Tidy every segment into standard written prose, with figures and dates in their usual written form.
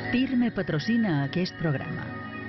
Pirme patrocina aquest programa.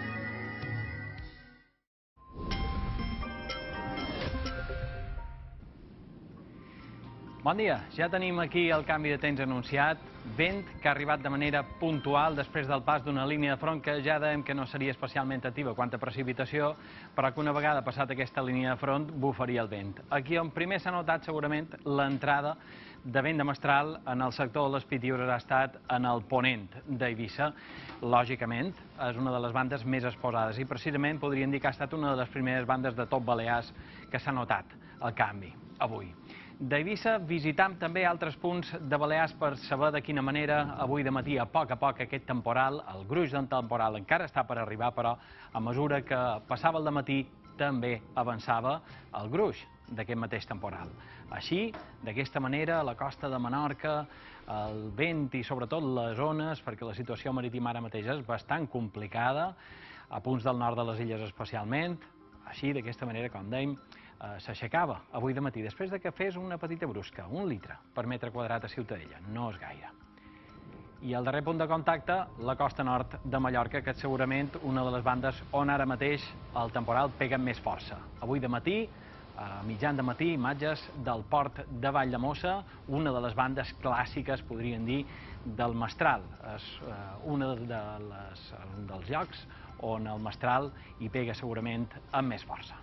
Bon dia, ja tenim aquí el canvi de temps anunciat, vent que ha arribat de manera puntual després del pas d'una línia de front que ja dèiem que no seria especialment activa quant a precipitació, però que una vegada passat aquesta línia de front bufaria el vent. Aquí on primer s'ha notat segurament l'entrada de vent de mestral en el sector de les Pitiüses ha estat en el ponent d'Eivissa. Lògicament, és una de les bandes més exposades i precisament podríem dir que ha estat una de les primeres bandes de top Balears que s'ha notat el canvi avui. D'Eivissa visitam també altres punts de Balears per saber de quina manera avui de matí a poc aquest temporal, el gruix del temporal encara està per arribar, però a mesura que passava el dematí també avançava el gruix d'aquest mateix temporal. Així, d'aquesta manera, a la costa de Menorca, el vent i sobretot les ones, perquè la situació marítima ara mateix és bastant complicada, a punts del nord de les illes especialment, així, d'aquesta manera, com dèiem, s'aixecava avui de matí, després que fes una petita brusca, 1 litre per metre quadrat a Ciutadella, no és gaire. I el darrer punt de contacte, la costa nord de Mallorca, que és segurament una de les bandes on ara mateix el temporal pega amb més força. Avui de matí, a mitjan de matí, imatges del port de Valldemossa, una de les bandes clàssiques, podríem dir, del mestral. És un dels llocs on el mestral hi pega segurament amb més força.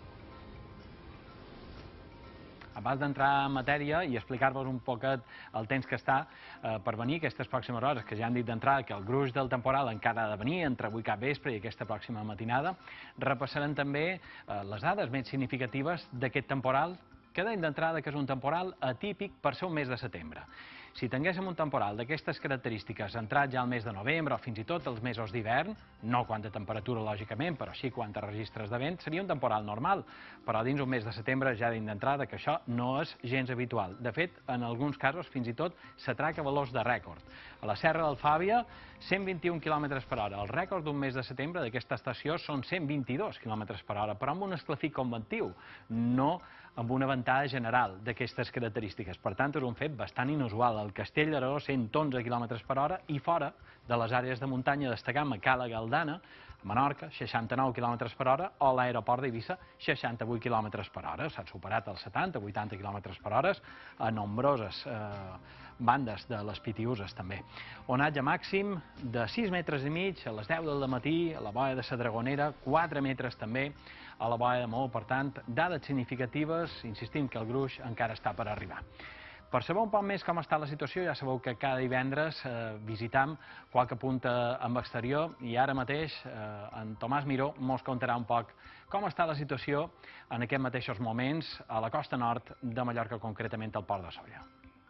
Abans d'entrar en matèria i explicar-vos un poquet el temps que està per venir aquestes pròximes hores, que ja han dit d'entrada que el gruix del temporal encara ha de venir entre avui cap vespre i aquesta pròxima matinada, repassarem també les dades més significatives d'aquest temporal, que deim d'entrada que és un temporal atípic per ser un mes de setembre. Si tinguéssim un temporal d'aquestes característiques entrat ja al mes de novembre o fins i tot els mesos d'hivern, no quant a temperatura lògicament, però sí quant a registres de vent, seria un temporal normal, però dins un mes de setembre ja deim d'entrada que això no és gens habitual. De fet, en alguns casos fins i tot s'atraca valors de rècord. A la Serra d'Alfàbia, 121 km per hora. El rècord d'un mes de setembre d'aquesta estació són 122 km per hora, però amb un esclafit convectiu, no amb un avantatge general d'aquestes característiques. Per tant, és un fet bastant inusual. El Castell d'Aragó, 111 km per hora, i fora de les àrees de muntanya destacam a Cala Galdana, a Menorca, 69 km per hora, o l'aeroport d'Eivissa, 68 km per hora. S'han superat els 70-80 km per hora a nombroses bandes de les Pitiüses també. Onatge màxim de 6,5 metres a les 10 del matí, a la boia de la Dragonera, 4 metres també a la boia de Maó. Per tant, dades significatives, insistim que el gruix encara està per arribar. Per saber un poc més com està la situació, ja sabeu que cada divendres visitam qualque punt amb exterior i ara mateix en Tomàs Miró mos contarà un poc com està la situació en aquests mateixos moments a la costa nord de Mallorca, concretament al port de Sóller.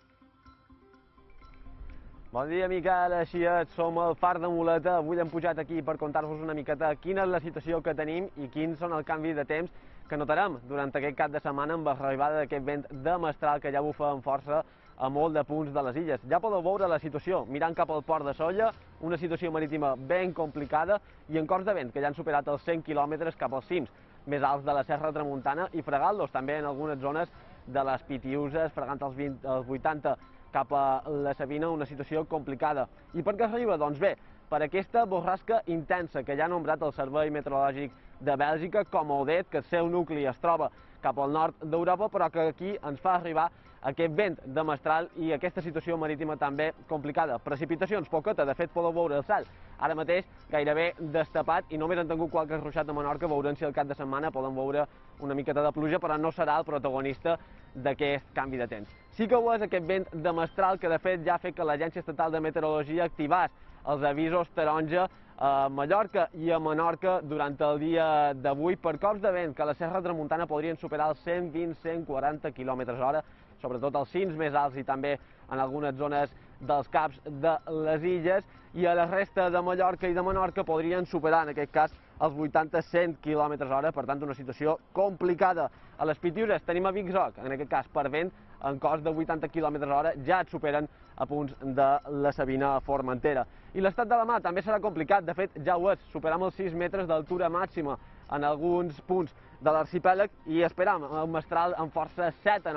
Bon dia, Miquel, així és, som al Far de Muleta. Avui hem pujat aquí per contar-vos una miqueta quina és la situació que tenim i quins són els canvis de temps que notarem durant aquest cap de setmana amb l'arribada d'aquest vent de mestral que ja bufa amb força a molt de punts de les illes. Ja podeu veure la situació mirant cap al port de Sóller, una situació marítima ben complicada i en corts de vent que ja han superat els 100 km cap als cims més alts de la Serra Tramuntana i fregant-los també en algunes zones de les Pitiüses, fregant els 80 cap a la Sabina, una situació complicada. I per què arriba? Doncs bé, per aquesta borrasca intensa que ja ha nombrat el Servei Meteorològic de Bèlgica com a Odet, que el seu nucli es troba cap al nord d'Europa, però que aquí ens fa arribar aquest vent de mestral i aquesta situació marítima també complicada. Precipitacions, poqueta, de fet podeu veure el cel ara mateix gairebé destapat i només han tingut qualque ruixat a Menorca, veurem si al cap de setmana poden veure una miqueta de pluja, però no serà el protagonista d'aquest canvi de temps. Sí que ho és aquest vent de mestral que de fet ja ha fet que l'Agència Estatal de Meteorologia activés els avisos taronja a Mallorca i a Menorca durant el dia d'avui per cops de vent que a la Serra Tramuntana podrien superar els 120-140 km/h, sobretot als cims més alts i també en algunes zones dels caps de les illes, i a la resta de Mallorca i de Menorca podrien superar, en aquest cas, els 80-100 km/h, per tant, una situació complicada. A les Pitiüses tenim a Vic-Roc, en aquest cas, per vent, en cost de 80 km/h, ja et superen a punts de la Sabina a Formentera. I l'estat de la mar també serà complicat, de fet, ja ho és, superam els 6 metres d'altura màxima en alguns punts de l'arxipèlag i esperam un mestral amb força 7 a 9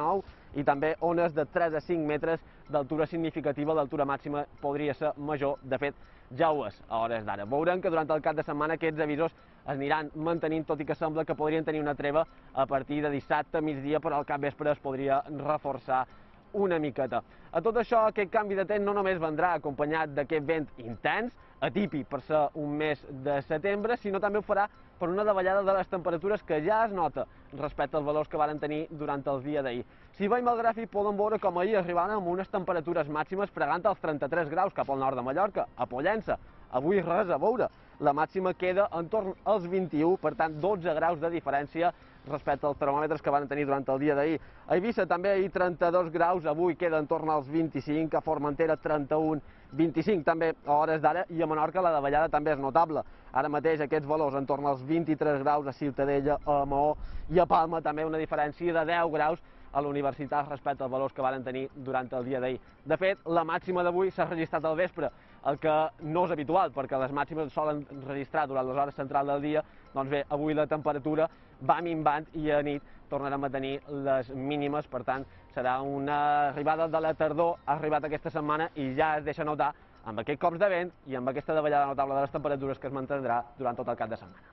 i també ones de 3 a 5 metres d'altura significativa, l'altura màxima podria ser major, de fet ja ho és a hores d'ara. Veurem que durant el cap de setmana aquests avisos es aniran mantenint, tot i que sembla que podrien tenir una treva a partir de dissabte a migdia, però al capvespre es podria reforçar una miqueta. A tot això, aquest canvi de temps no només vendrà acompanyat d'aquest vent intens, atípic per ser un mes de setembre, sinó també ho farà per una davallada de les temperatures que ja es nota respecte als valors que varen tenir durant el dia d'ahir. Si veiem el gràfic podem veure com ahir arribaven amb unes temperatures màximes fregant els 33 graus cap al nord de Mallorca, a Pollença. Avui res a veure, la màxima queda entorn als 21, per tant 12 graus de diferència respecte als termòmetres que van tenir durant el dia d'ahir. A Eivissa també ahir 32 graus, avui queda entorn als 25, a Formentera 31, 25 també a hores d'ara, i a Menorca la davallada també és notable. Ara mateix aquests valors entorn als 23 graus a Ciutadella, a Maó i a Palma, també una diferència de 10 graus a la universitat respecte als valors que varen tenir durant el dia d'ahir. De fet, la màxima d'avui s'ha registrat al vespre, el que no és habitual, perquè les màximes solen registrar durant les hores centrals del dia. Doncs bé, avui la temperatura va minvant i a nit tornarem a tenir les mínimes, per tant, serà una arribada de la tardor, ha arribat aquesta setmana i ja es deixa notar amb aquests cops de vent i amb aquesta davallada notable de les temperatures que es mantindrà durant tot el cap de setmana.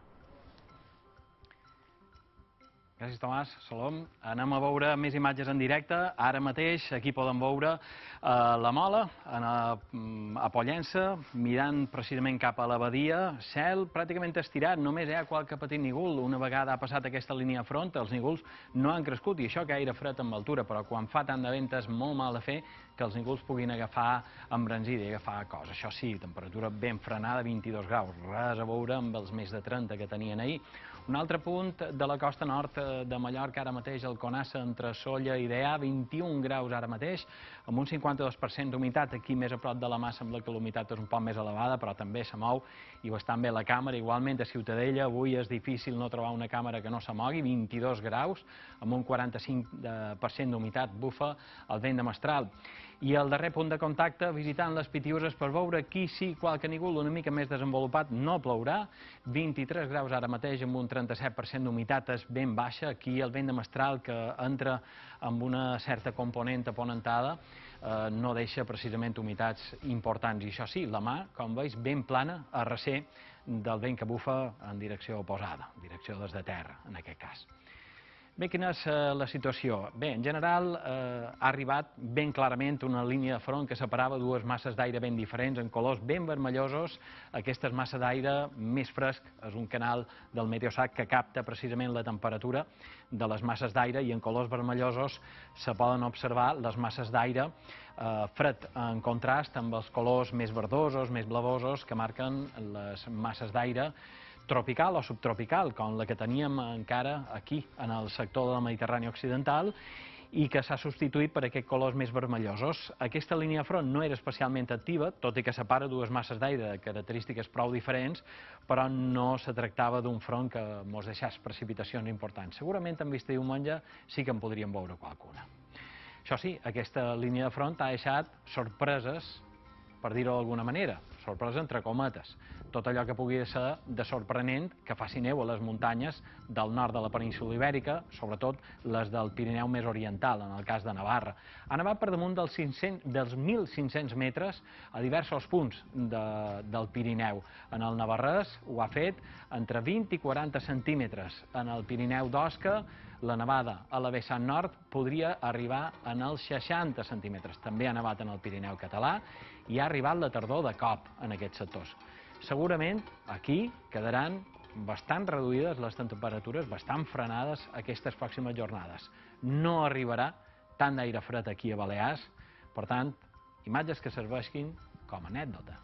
Gràcies, Tomàs. Salom. Anem a veure més imatges en directe. Ara mateix aquí poden veure la Mola, a Pollença, mirant precisament cap a la badia. Cel pràcticament estirat, només hi ha qualque petit nígol. Una vegada ha passat aquesta línia de front, els nígols no han crescut, i això que aire fred amb altura, però quan fa tant de vent és molt mal de fer que els nígols puguin agafar embranzida i agafar cos. Això sí, temperatura ben frenada, 22 graus, res a veure amb els més de 30 que tenien ahir. Un altre punt de la costa nord de Mallorca, ara mateix el Conassa, entre Solla i Deià, 21 graus ara mateix, amb un 52% d'humitat. Aquí més a prop de la mà sembla que la humitat és un poc més elevada, però també se mou i bastant bé la càmera. Igualment a Ciutadella avui és difícil no trobar una càmera que no se mogui, 22 graus, amb un 45% d'humitat, bufa el vent de mestral. I el darrer punt de contacte, visitant les Pitiüses per veure aquí sí qualque nígol una mica més desenvolupat, no plourà, 23 graus ara mateix amb un 37% d'humitat, és ben baixa. Aquí el vent de mestral, que entra amb una certa component aponentada, no deixa precisament humitats importants. I això sí, la mà, com veus, ben plana a recer del vent que bufa en direcció oposada, en direcció des de terra, en aquest cas. Bé, quina és la situació? Bé, en general ha arribat ben clarament una línia de front que separava dues masses d'aire ben diferents, en colors ben vermellosos. Aquesta massa d'aire més fresc és un canal del Meteosat que capta precisament la temperatura de les masses d'aire, i en colors vermellosos se poden observar les masses d'aire fred en contrast amb els colors més verdosos, més blavosos, que marquen les masses d'aire tropical o subtropical, com la que teníem encara aquí, en el sector del Mediterrani occidental, i que s'ha substituït per aquests colors més vermellosos. Aquesta línia de front no era especialment activa, tot i que separa dues masses d'aire de característiques prou diferents, però no se tractava d'un front que ens deixés precipitacions importants. Segurament en vista diumenge sí que en podríem veure qualcuna. Això sí, aquesta línia de front ha deixat sorpreses, per dir-ho d'alguna manera, sorpresa entre cometes. Tot allò que pugui ser de sorprenent que faci neu a les muntanyes del nord de la península Ibèrica, sobretot les del Pirineu més oriental, en el cas de Navarra. Ha nevat per damunt dels 1.500 metres a diversos punts del Pirineu. En el Navarrès ho ha fet entre 20 i 40 centímetres. En el Pirineu d'Osca, la nevada a la vessant nord podria arribar en els 60 centímetres. També ha nevat en el Pirineu català i ha arribat la tardor de cop en aquests sectors. Segurament aquí quedaran bastant reduïdes les temperatures, bastant frenades aquestes pròximes jornades. No arribarà tant d'aire fred aquí a Balears, per tant, imatges que serveixin com a anècdota.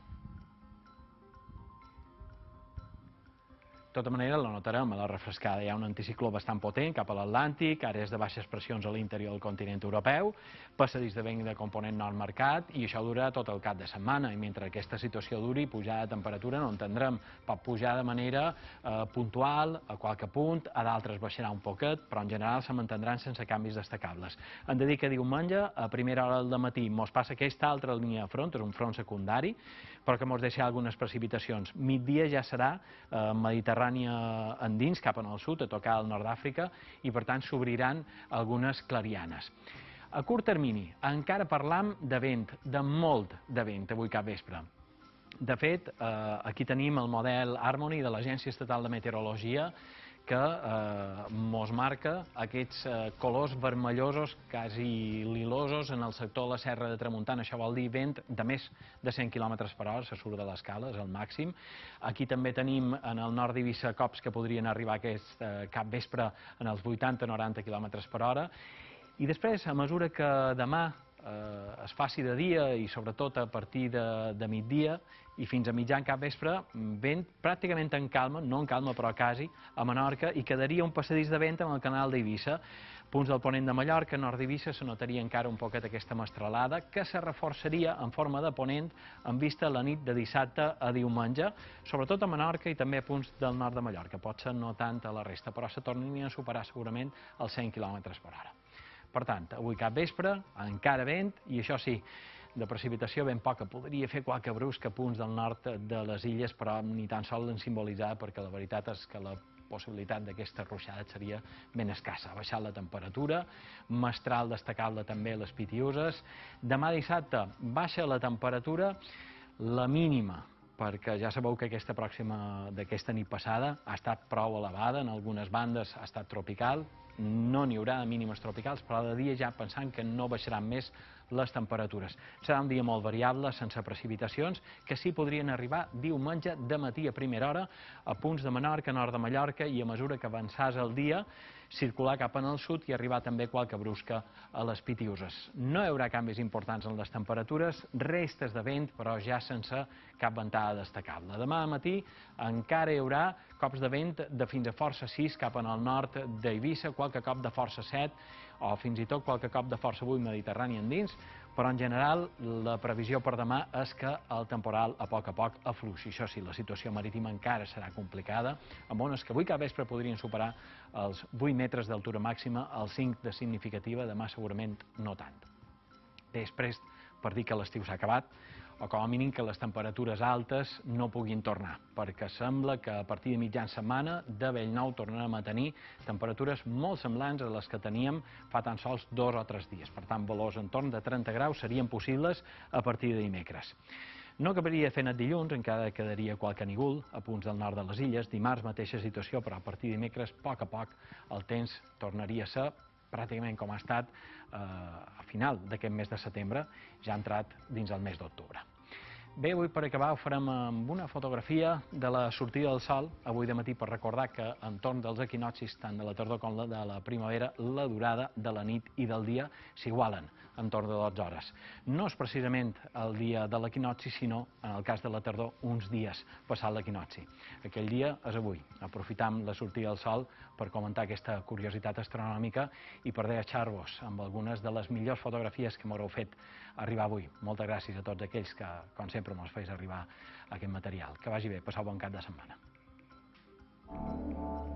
De tota manera, la notarem a la refrescada. Hi ha un anticicló bastant potent cap a l'Atlàntic, àrees de baixes pressions a l'interior del continent europeu, passadís de vent de component nord marcat, i això durarà tot el cap de setmana. I mentre aquesta situació duri, pujada de temperatura no en tindrem. Pot pujar de manera puntual, a qualque punt, a d'altres baixarà un poquet, però en general se mantindran sense canvis destacables. Hem de dir que diumenge, a primera hora del matí, mos passa aquesta altra línia de front, és un front secundari, però que mos deixa algunes precipitacions. Migdia ja serà Mediterrània endins, cap en el sud, a tocar el nord d'Àfrica, i per tant s'obriran algunes clarianes. A curt termini, encara parlam de vent, de molt de vent, avui cap vespre. De fet, aquí tenim el model Harmony de l'Agència Estatal de Meteorologia que mos marca aquests colors vermellosos, quasi lilosos, en el sector de la Serra de Tramuntana. Això vol dir vent de més de 100 km per hora, se surt de l'escala, és el màxim. Aquí també tenim en el nord d'Eivissa cops que podrien arribar aquest cap vespre en els 80-90 km per hora. I després, a mesura que demà es faci de dia i sobretot a partir de migdia i fins a mitjan cap vespre, vent pràcticament en calma, no en calma però quasi, a Menorca, i quedaria un passadís de vent en el canal d'Eivissa. Punts del ponent de Mallorca, nord d'Eivissa, se notaria encara un poquet aquesta mestralada que se reforçaria en forma de ponent en vista la nit de dissabte a diumenge, sobretot a Menorca i també a punts del nord de Mallorca. Potser no tant a la resta, però se tornaria a superar segurament els 100 km per hora. Per tant, avui cap vespre, encara vent, i això sí, de precipitació ben poca. Podria fer qualque brusc a punts del nord de les illes, però ni tan sols l'han simbolitzat, perquè la veritat és que la possibilitat d'aquesta ruixada seria ben escassa. Ha baixat la temperatura, mestral destacable també a les Pitiüses. Demà dissabte baixa la temperatura, la mínima, perquè ja sabeu que aquesta pròxima d'aquesta nit passada ha estat prou elevada, en algunes bandes ha estat tropical, no n'hi haurà de mínimes tropicals, però de dia ja pensant que no baixaran més les temperatures. Serà un dia molt variable, sense precipitacions, que sí podrien arribar diumenge de matí a primera hora a punts de Menorca, nord de Mallorca, i a mesura que avançàs el dia, circular cap en el sud i arribar també qualque brusca a les Pitiüses. No hi haurà canvis importants en les temperatures, restes de vent, però ja sense cap ventada destacable. Demà matí encara hi haurà cops de vent de fins a força 6 cap en el nord d'Eivissa, qualque cop de força 7 o fins i tot qualque cop de força 8 mediterrani endins, però en general la previsió per demà és que el temporal a poc afluixi. Això sí, la situació marítima encara serà complicada, amb ones que avui cap vespre podrien superar els 8 metres d'altura màxima, els 5 de significativa, demà segurament no tant. Després, per dir que l'estiu s'ha acabat, o com a mínim que les temperatures altes no puguin tornar, perquè sembla que a partir de mitjan setmana de Bellnou tornarem a tenir temperatures molt semblants a les que teníem fa tan sols 2 o 3 dies. Per tant, valors entorn de 30 graus serien possibles a partir de dimecres. No acabaria fer net dilluns, encara quedaria qualque nígol a punts del nord de les illes. Dimarts, mateixa situació, però a partir de dimecres, a poc, el temps tornaria a ser pràcticament com ha estat a final d'aquest mes de setembre, ja ha entrat dins el mes d'octubre. Bé, avui per acabar ho farem amb una fotografia de la sortida del sol, avui de matí, per recordar que entorn dels equinoccis, tant de la tardor com de la primavera, la durada de la nit i del dia s'igualen, entorn de 12 hores. No és precisament el dia de l'equinocci, sinó, en el cas de la tardor, uns dies passat l'equinocci. Aquell dia és avui. Aprofitam la sortida del sol per comentar aquesta curiositat astronòmica i per deixar-vos amb algunes de les millors fotografies que m'haureu fet arribar avui. Moltes gràcies a tots aquells que, com sempre, mos feis arribar aquest material. Que vagi bé, passeu bon cap de setmana.